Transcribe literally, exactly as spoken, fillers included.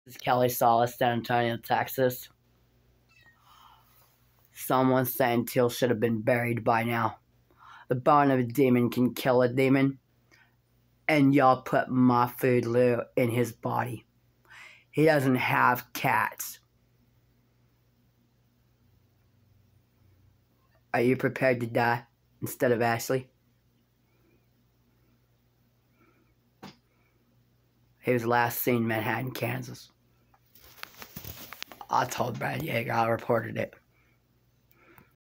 This is Kelly Salas, San Antonio, Texas. Someone saying Teal should have been buried by now. The bone of a demon can kill a demon. And y'all put my food Lou in his body. He doesn't have cats. Are you prepared to die instead of Ashley? He was last seen in Manhattan, Kansas. I told Brad Yeager, I reported it.